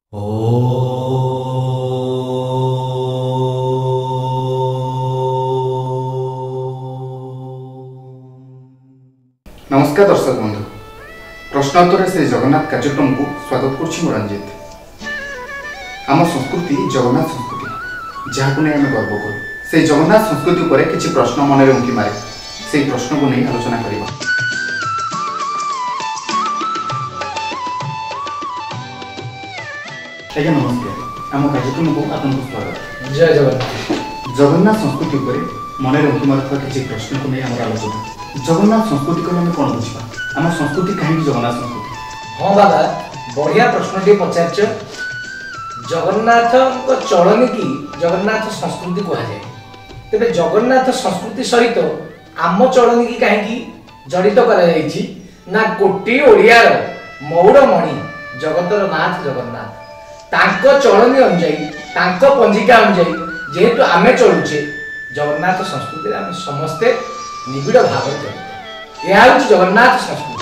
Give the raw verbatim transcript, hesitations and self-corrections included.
नमस्कार दर्शक बंधु, प्रश्नोत्तर श्री जगन्नाथ कार्यक्रम को स्वागत करुछि रंजित। आम संस्कृति जगन्नाथ संस्कृति जहाँ को नहीं आम गर्व करूँ से जगन्नाथ संस्कृति पर किसी प्रश्न मन में उंकी मारे से प्रश्न को नहीं आलोचना करबा। आज्ञा नमस्कार, आम कार्यक्रम को आपको स्वागत। जय जगन्नाथ। जगन्नाथ संस्कृति पर मन में उंकी मारुवा किसी प्रश्न को नहीं आम आलोचना। जगन्नाथ संस्कृति को आम कौन बुझा, आम संस्कृति कहीं जगन्नाथ संस्कृति? हाँ बाबा, बढ़िया प्रश्नटे पचार। जगन्नाथ चलनी की जगन्नाथ संस्कृति कहुए, तेरे जगन्नाथ संस्कृति सहित आम चलनी की कहीं जड़ित ना कोटी ओडियार मौड़मणि जगतर नाथ जगन्नाथ तांको चलनी अनुजाई तांको पंजिका अनुजाई जेहेतु आमे चलुचे जगन्नाथ संस्कृति आम समस्ते निबिड़ भाव चलते। यह जगन्नाथ संस्कृति।